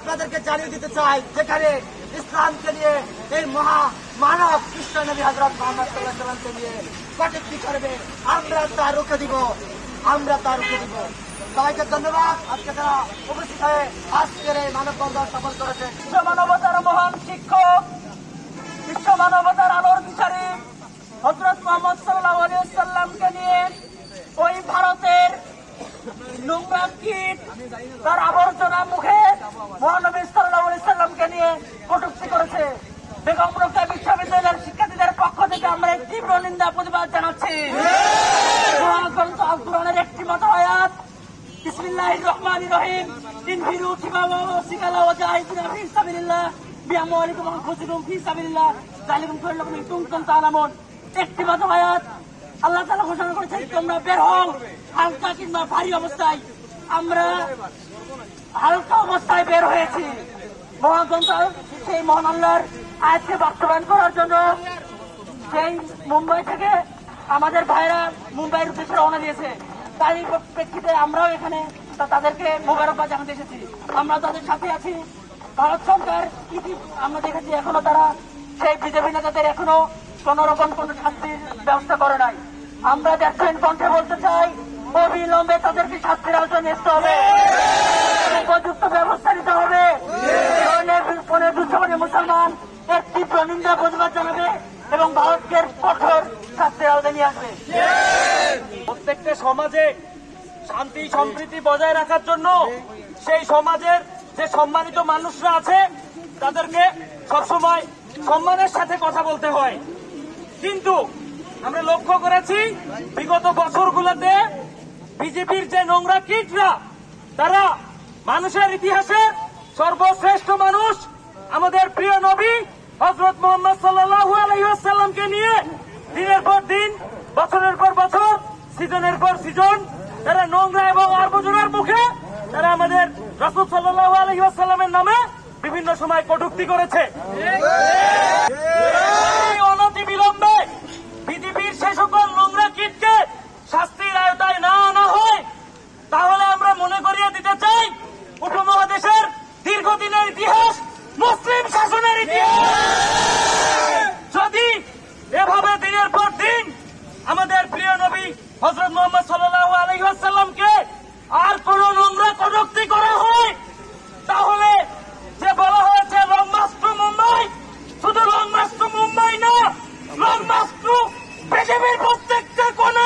আপনাদেরকে জানিয়ে দিতে চাই, যেখানে ইসলামকে নিয়ে এই মহা মানব কৃষ্ণ নবী হযরত মুহাম্মদ সাল্লাল্লাহু আলাইহি ওয়াসাল্লামকে নিয়ে কটূক্তি করবে, আমরা তা রুখে দিব। সবাইকে ধন্যবাদ। আজকে তারা উপস্থিত হয়ে আজকের এই মানববন্ধন সফল করেছে। বিশ্ব মানবতার মহান শিক্ষক, বিশ্ব মানবতার আলোর দিশারি হযরত মুহাম্মদ সাল্লাল্লাহু আলাইহি ওয়াসাল্লামকে নিয়ে ওই ভারতের নোংরা কীট তার আবর্জনা মুখে মহানবী সাল্লাল্লাহু আলাইহি ওয়াসাল্লামকে নিয়ে কটূক্তি করেছে। বেগম রোকেয়া বিশ্ববিদ্যালয়ের শিক্ষার্থীদের পক্ষ থেকে আমরা তীব্র নিন্দা প্রতিবাদ জানাচ্ছি। কোরআনের একটি মত আয়াত, বিসমিল্লাহির রহমানির রহিম, ইনফিরু খিফাফা ওয়া সিকালা ওয়া জাহিদু ফি সাবিলিল্লাহ বিআমওয়ালিকুম ওয়া আনফুসিকুম ফি সাবিলিল্লাহ যালিকুম খায়রুল লাকুম ইন কুনতুম তা'লামুন। একটি মত আয়াত আল্লাহ তাআলা ঘোষণা করেছেন, তোমরা বের হও হালকা কিংবা ভারী অবস্থায়। আমরা হালকা অবস্থায় বের হয়েছি। মহাগ্রন্থ সেই মহান আল্লাহর আয়াতকে বাস্তবায়ন করার জন্য সেই মুম্বাই থেকে আমাদের ভাইরা মুম্বাইয়ের উদ্দেশ্যে রওনা দিয়েছে। তাই প্রেক্ষিতে আমরাও এখানে তাদেরকে মোবারকবাদ জানাতে এসেছি। আমরা তাদের সাথে আছি। ভারত সরকার আমরা দেখেছি এখনো তারা সেই বিজেপি নেতাদের এখনো কোন রকম কোন শাস্তির ব্যবস্থা করে নাই। আমরা দেখছেন কণ্ঠে বলতে চাই, অবিলম্বে তাদেরকে শাস্তির আওতায় নিতে হবে, উপযুক্ত ব্যবস্থা নিতে হবে। মুসলমান এর তীব্র নিন্দা প্রতিবাদ জানাবে এবং ভারতকে কঠোর শাস্তির আওতায় নিয়ে আসবে। প্রত্যেকটা সমাজে শান্তি সম্প্রীতি বজায় রাখার জন্য সেই সমাজের যে সম্মানিত মানুষরা আছে তাদেরকে সবসময় সম্মানের সাথে কথা বলতে হয়। কিন্তু আমরা লক্ষ্য করেছি বিগত বছরগুলোতে বিজেপির যে নোংরা কীটরা তারা মানুষের ইতিহাসে সর্বশ্রেষ্ঠ মানুষ আমাদের প্রিয় নবী হযরত মুহাম্মদ সাল্লাল্লাহু আলাইহি ওয়াসাল্লামকে নিয়ে দিনের পর দিন, বছরের পর বছর, সিজনের পর সিজন তারা নোংরা এবং আবর্জনার মুখে তারা আমাদের রাসূল সাল্লাল্লাহু আলাইহি ওয়াসাল্লামের নামে বিভিন্ন সময় কটূক্তি করেছে। অনতিবিলম্বে বিজেপির সে সকল নোংরা কীটকে শাস্তির আওতায় না আনা হয় তাহলে আমরা মনে করিয়ে দিতে চাই উপমহাদেশের দীর্ঘদিনের ইতিহাস মুসলিম শাসনের ইতিহাস। যদি এভাবে দিনের পর দিন আমাদের প্রিয় নবী হযরত মুহাম্মদ সাল্লাল্লাহু আলাইহি ওয়াসাল্লামকে আর কোন নোংরা কটূক্তি করা হয় তাহলে যে বলা হয়েছে লং মার্চ টু মুম্বাই, শুধু লং মার্চ টু মুম্বাই না, লং মার্চ টু পৃথিবীর প্রত্যেকটা কোণা।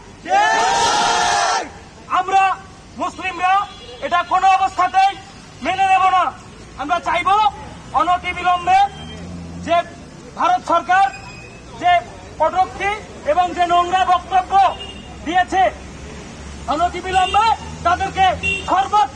আমরা মুসলিমরা এটা কোন অবস্থাতেই মেনে নেব না। আমরা চাইব অনতিবিলম্বে যে ভারত সরকার যে কটূক্তি এবং যে নোংরা বক্তব্য দিয়েছে অনতিবিলম্বে তাদেরকে সর্বোচ্চ